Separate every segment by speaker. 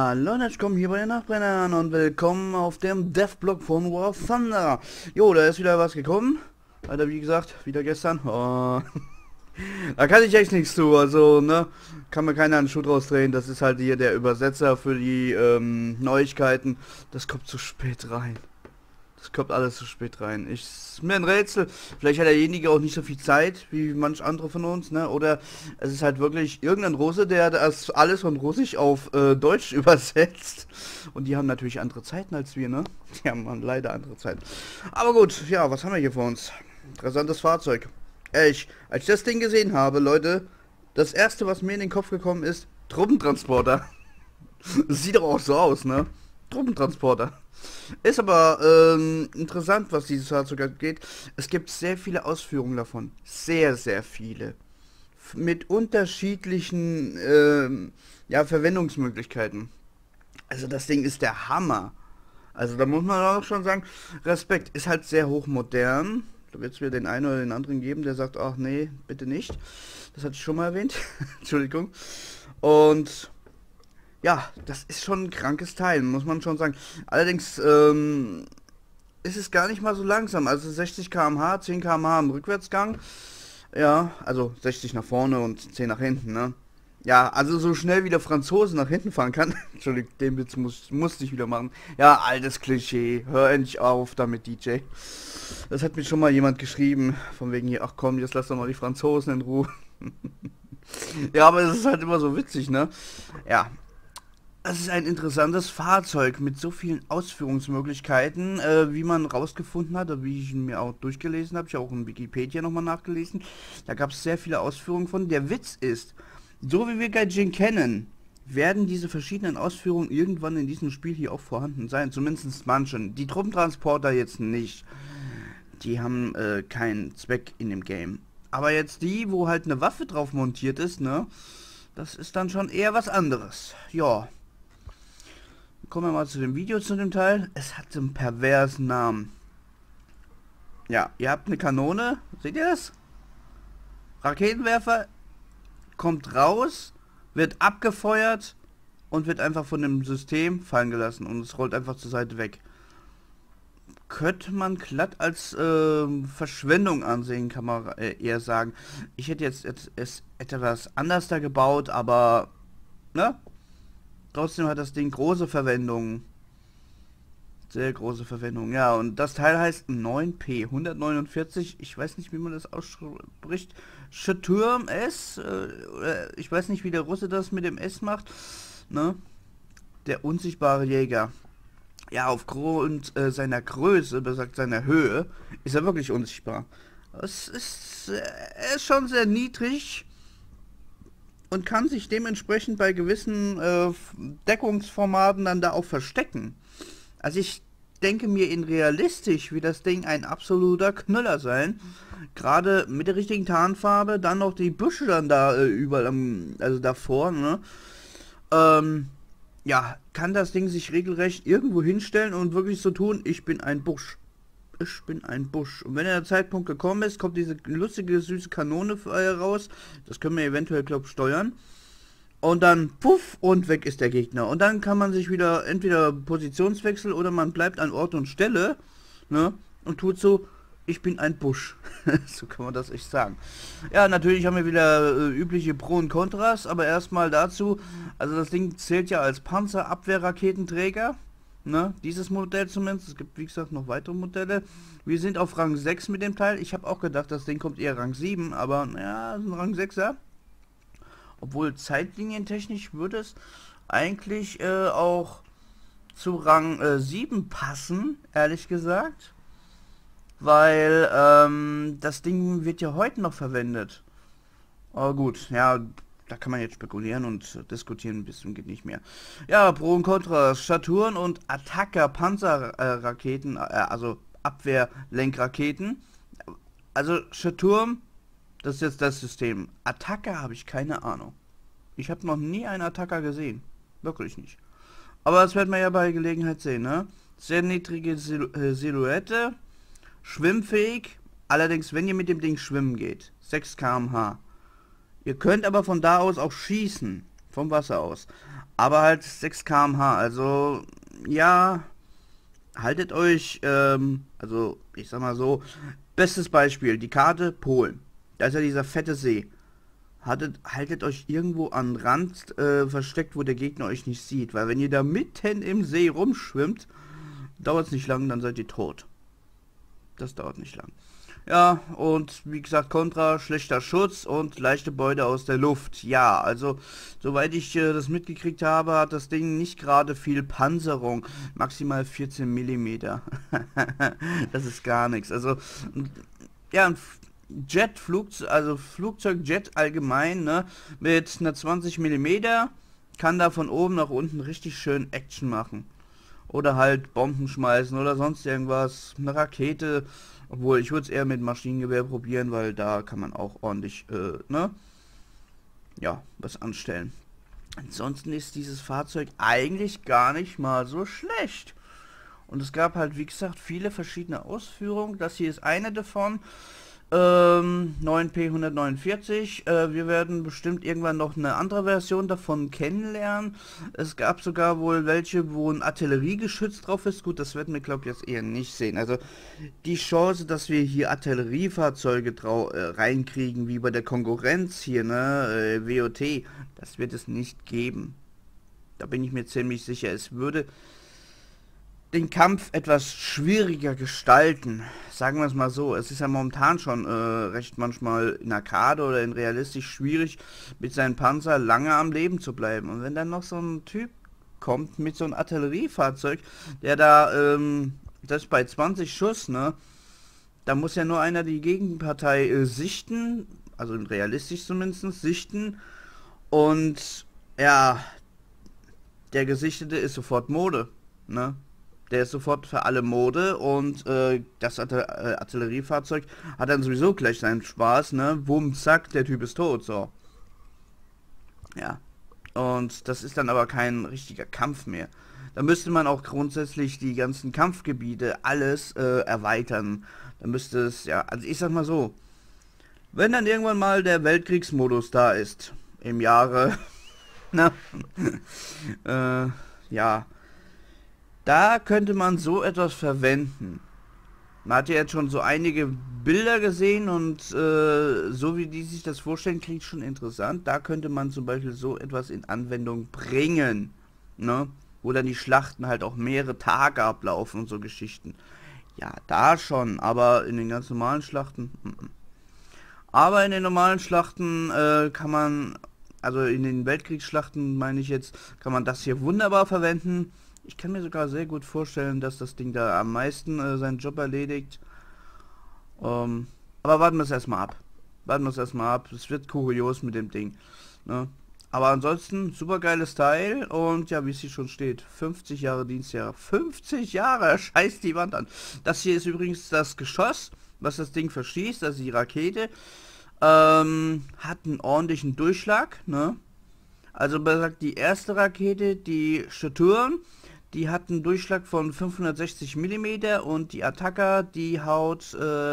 Speaker 1: Hallo und herzlich willkommen hier bei den Nachbrennern und willkommen auf dem Devblog von War Thunder. Jo, da ist wieder was gekommen. Alter, wie gesagt, wieder gestern. Oh. Da kann ich echt nichts zu, also, ne, kann mir keiner einen Schuh draus drehen. Das ist halt hier der Übersetzer für die Neuigkeiten. Das kommt zu spät rein. Das kommt alles zu spät rein. Ist mir ein Rätsel. Vielleicht hat derjenige auch nicht so viel Zeit wie manch andere von uns, ne? Oder es ist halt wirklich irgendein Russe, der das alles von Russisch auf Deutsch übersetzt. Und die haben natürlich andere Zeiten als wir, ne? Die haben leider andere Zeiten. Aber gut, ja, was haben wir hier vor uns? Interessantes Fahrzeug. Als ich das Ding gesehen habe, Leute, das erste, was mir in den Kopf gekommen ist, Truppentransporter. Sieht doch auch so aus, ne? Truppentransporter. Ist aber interessant, was dieses Fahrzeug angeht. Es gibt sehr viele Ausführungen davon. Sehr, sehr viele. Mit unterschiedlichen ja, Verwendungsmöglichkeiten. Also das Ding ist der Hammer. Also da muss man auch schon sagen, Respekt. Ist halt sehr hochmodern. Da wird es wieder den einen oder den anderen geben, der sagt, ach nee, bitte nicht. Das hatte ich schon mal erwähnt. Entschuldigung. Und ja, das ist schon ein krankes Teil, muss man schon sagen. Allerdings ist es gar nicht mal so langsam. Also 60 km/h, 10 km/h im Rückwärtsgang. Ja, also 60 nach vorne und 10 nach hinten, ne? Ja, also so schnell wie der Franzose nach hinten fahren kann. Entschuldigung, den Witz musste ich wieder machen. Ja, altes Klischee. Hör endlich auf damit, DJ. Das hat mir schon mal jemand geschrieben. Von wegen hier, ach komm, jetzt lass doch mal die Franzosen in Ruhe. Ja, aber es ist halt immer so witzig, ne? Ja. Es ist ein interessantes Fahrzeug mit so vielen Ausführungsmöglichkeiten, wie man rausgefunden hat, oder wie ich mir auch durchgelesen habe. Ich habe auch in Wikipedia nochmal nachgelesen. Da gab es sehr viele Ausführungen von. Der Witz ist, so wie wir Gaijin kennen, werden diese verschiedenen Ausführungen irgendwann in diesem Spiel hier auch vorhanden sein. Zumindest manchen. Die Truppentransporter jetzt nicht. Die haben keinen Zweck in dem Game. Aber jetzt die, wo halt eine Waffe drauf montiert ist, ne? Das ist dann schon eher was anderes. Ja. Kommen wir mal zu dem Video, zu dem Teil. Es hat einen perversen Namen. Ja, ihr habt eine Kanone. Seht ihr das? Raketenwerfer kommt raus, wird abgefeuert und wird einfach von dem System fallen gelassen. Und es rollt einfach zur Seite weg. Könnte man glatt als Verschwendung ansehen, kann man eher sagen. Ich hätte jetzt es etwas anders da gebaut, aber ne? Trotzdem hat das Ding große Verwendung. Sehr große Verwendung. Ja, und das Teil heißt 9P 149. Ich weiß nicht, wie man das ausspricht. Saturn S. Ich weiß nicht, wie der Russe das mit dem S macht. Ne? Der unsichtbare Jäger. Ja, aufgrund seiner Größe, besagt seiner Höhe, ist er wirklich unsichtbar. Er ist schon sehr niedrig und kann sich dementsprechend bei gewissen Deckungsformaten dann da auch verstecken. Also ich denke mir, in realistisch wird das Ding ein absoluter Knüller sein. Gerade mit der richtigen Tarnfarbe, dann noch die Büsche dann da überall, also davor, ne? Ja, kann das Ding sich regelrecht irgendwo hinstellen und wirklich so tun, ich bin ein Busch. Ich bin ein Busch. Und wenn der Zeitpunkt gekommen ist, kommt diese lustige, süße Kanone raus. Das können wir eventuell, glaube ich, steuern. Und dann, puff, und weg ist der Gegner. Und dann kann man sich wieder entweder Positionswechsel oder man bleibt an Ort und Stelle, ne, und tut so, ich bin ein Busch. So kann man das echt sagen. Ja, natürlich haben wir wieder übliche Pro und Kontras, aber erstmal dazu, also das Ding zählt ja als Panzerabwehrraketenträger. Ne, dieses Modell zumindest. Es gibt, wie gesagt, noch weitere Modelle. Wir sind auf Rang 6 mit dem Teil. Ich habe auch gedacht, das Ding kommt eher Rang 7, aber ja, ist ein Rang 6er. Obwohl zeitlinientechnisch würde es eigentlich auch zu Rang 7 passen, ehrlich gesagt. Weil das Ding wird ja heute noch verwendet. Aber gut, ja, da kann man jetzt spekulieren und diskutieren, bis zum geht nicht mehr. Ja, Pro und Contra, Saturn und Attacker Panzerraketen, also Abwehrlenkraketen. Also Saturn, das ist jetzt das System. Attacker habe ich keine Ahnung. Ich habe noch nie einen Attacker gesehen. Wirklich nicht. Aber das werden wir ja bei Gelegenheit sehen, ne? Sehr niedrige Silhouette, schwimmfähig. Allerdings, wenn ihr mit dem Ding schwimmen geht, 6 km/h. Ihr könnt aber von da aus auch schießen. vom Wasser aus. Aber halt 6 km/h, also ja, haltet euch, also ich sag mal so, bestes Beispiel, die Karte Polen. Da ist ja dieser fette See. Haltet euch irgendwo an Rand versteckt, wo der Gegner euch nicht sieht. Weil wenn ihr da mitten im See rumschwimmt, dauert es nicht lang, dann seid ihr tot. Das dauert nicht lang. Ja, und wie gesagt, Kontra, schlechter Schutz und leichte Beute aus der Luft. Ja, also, soweit ich das mitgekriegt habe, hat das Ding nicht gerade viel Panzerung. Maximal 14 Millimeter. Das ist gar nichts. Also, ja, ein Flugzeugjet allgemein, ne, mit einer 20 Millimeter kann da von oben nach unten richtig schön Action machen. Oder halt Bomben schmeißen oder sonst irgendwas. Eine Rakete. Obwohl, ich würde es eher mit Maschinengewehr probieren, weil da kann man auch ordentlich, ne? Ja, was anstellen. Ansonsten ist dieses Fahrzeug eigentlich gar nicht mal so schlecht. Und es gab halt, wie gesagt, viele verschiedene Ausführungen. Das hier ist eine davon. 9P 149. Wir werden bestimmt irgendwann noch eine andere Version davon kennenlernen. Es gab sogar wohl welche, wo ein Artilleriegeschütz drauf ist. Gut, das werden wir, glaube ich, jetzt eher nicht sehen. Also die Chance, dass wir hier Artilleriefahrzeuge reinkriegen, wie bei der Konkurrenz hier, ne, WOT, das wird es nicht geben. Da bin ich mir ziemlich sicher. Es würde den Kampf etwas schwieriger gestalten. Sagen wir es mal so. Es ist ja momentan schon recht manchmal in Arcade oder in realistisch schwierig, mit seinem Panzer lange am Leben zu bleiben. Und wenn dann noch so ein Typ kommt mit so einem Artilleriefahrzeug, der da, das bei 20 Schuss, ne, da muss ja nur einer die Gegenpartei sichten, also realistisch zumindest sichten, und ja, der Gesichtete ist sofort Mode, ne? Der ist sofort für alle Mode und das Artilleriefahrzeug hat dann sowieso gleich seinen Spaß, ne? Wumm, zack, der Typ ist tot, so. Ja. Und das ist dann aber kein richtiger Kampf mehr. Da müsste man auch grundsätzlich die ganzen Kampfgebiete, alles erweitern. Da müsste es, ja, also ich sag mal so, wenn dann irgendwann mal der Weltkriegsmodus da ist, im Jahre, na, ja, da könnte man so etwas verwenden. Man hat ja jetzt schon so einige Bilder gesehen und so wie die sich das vorstellen, klingt schon interessant. Da könnte man zum Beispiel so etwas in Anwendung bringen, ne? Wo dann die Schlachten halt auch mehrere Tage ablaufen und so Geschichten. Ja, da schon, aber in den ganz normalen Schlachten. Aber in den normalen Schlachten kann man, also in den Weltkriegsschlachten meine ich jetzt, kann man das hier wunderbar verwenden. Ich kann mir sogar sehr gut vorstellen, dass das Ding da am meisten seinen Job erledigt. Aber warten wir es erstmal ab. Warten wir es erstmal ab. Es wird kurios mit dem Ding, ne? Aber ansonsten, super geiles Teil. Und ja, wie es hier schon steht, 50 Jahre Dienstjahre. 50 Jahre! Scheiß die Wand an. Das hier ist übrigens das Geschoss, was das Ding verschießt. Also die Rakete. Hat einen ordentlichen Durchschlag, ne? Also besagt die erste Rakete, die Saturn, die hat einen Durchschlag von 560 mm und die Attacker, die haut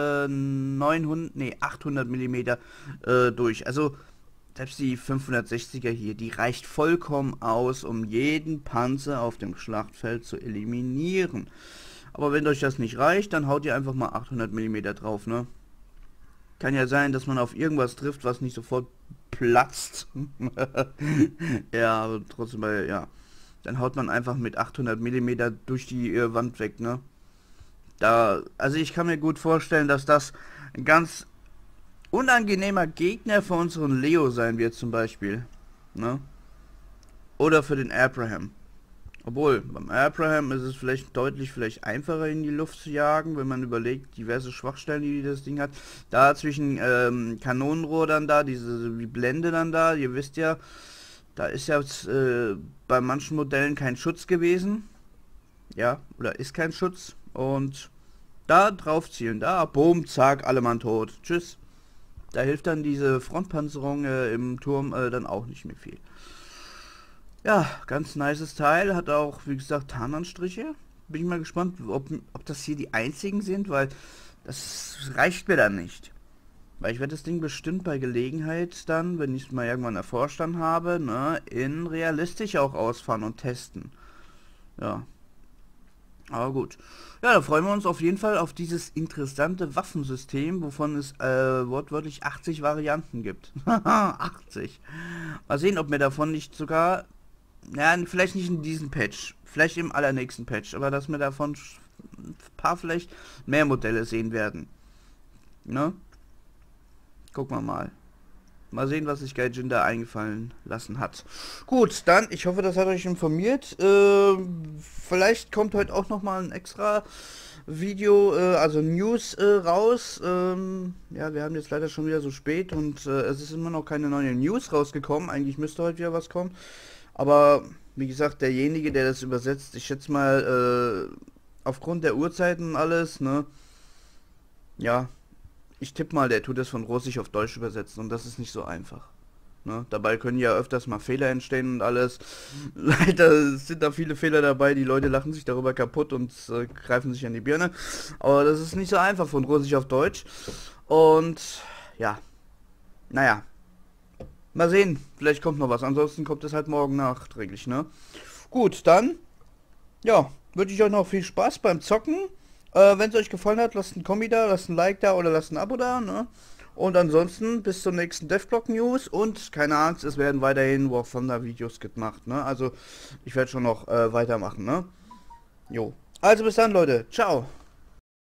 Speaker 1: 800 mm durch. Also selbst die 560er hier, die reicht vollkommen aus, um jeden Panzer auf dem Schlachtfeld zu eliminieren. Aber wenn euch das nicht reicht, dann haut ihr einfach mal 800 mm drauf, ne? Kann ja sein, dass man auf irgendwas trifft, was nicht sofort platzt. Ja, aber trotzdem, ja. Dann haut man einfach mit 800 mm durch die Wand weg, ne? Also ich kann mir gut vorstellen, dass das ein ganz unangenehmer Gegner für unseren Leo sein wird zum Beispiel, ne? Oder für den Abraham. Obwohl, beim Abraham ist es vielleicht einfacher in die Luft zu jagen, wenn man überlegt, diverse Schwachstellen, die das Ding hat. Da zwischen Kanonenrohr dann da, die Blende dann da, ihr wisst ja, da ist ja bei manchen Modellen kein Schutz gewesen. Ja, oder ist kein Schutz. Und da drauf zielen, da, boom, zack, alle Mann tot. Tschüss. Da hilft dann diese Frontpanzerung im Turm dann auch nicht mehr viel. Ja, ganz nices Teil, hat auch, wie gesagt, Tarnanstriche. Bin ich mal gespannt, ob das hier die einzigen sind, weil das reicht mir dann nicht. Weil ich werde das Ding bestimmt bei Gelegenheit dann, wenn ich es mal irgendwann erforscht dann habe, ne, in realistisch auch ausfahren und testen. Ja. Aber gut. Ja, da freuen wir uns auf jeden Fall auf dieses interessante Waffensystem, wovon es wortwörtlich 80 Varianten gibt. 80. Mal sehen, ob mir davon nicht sogar, ja, vielleicht nicht in diesem Patch, vielleicht im allernächsten Patch, aber dass wir davon ein paar vielleicht mehr Modelle sehen werden. Ne? Gucken wir mal. Mal sehen, was sich Gaijin da eingefallen lassen hat. Gut, dann, ich hoffe, das hat euch informiert. Vielleicht kommt heute auch nochmal ein extra Video, also News raus. Ja, wir haben jetzt leider schon wieder so spät und es ist immer noch keine neue News rausgekommen. Eigentlich müsste heute wieder was kommen. Aber, wie gesagt, derjenige, der das übersetzt, ich schätze mal, aufgrund der Uhrzeiten und alles, ne, ja, ich tippe mal, der tut das von Russisch auf Deutsch übersetzen und das ist nicht so einfach. Ne? Dabei können ja öfters mal Fehler entstehen und alles. Leider sind da viele Fehler dabei, die Leute lachen sich darüber kaputt und greifen sich an die Birne. Aber das ist nicht so einfach von Russisch auf Deutsch. Und ja, naja, mal sehen, vielleicht kommt noch was. Ansonsten kommt es halt morgen nachträglich, ne? Gut, dann, ja, wünsche ich euch noch viel Spaß beim Zocken. Wenn es euch gefallen hat, lasst einen Kommi da, lasst ein Like da oder lasst ein Abo da, ne? Und ansonsten bis zum nächsten Devblog News und keine Angst, es werden weiterhin War Thunder Videos gemacht, ne? Also ich werde schon noch weitermachen, ne? Jo. Also bis dann, Leute. Ciao.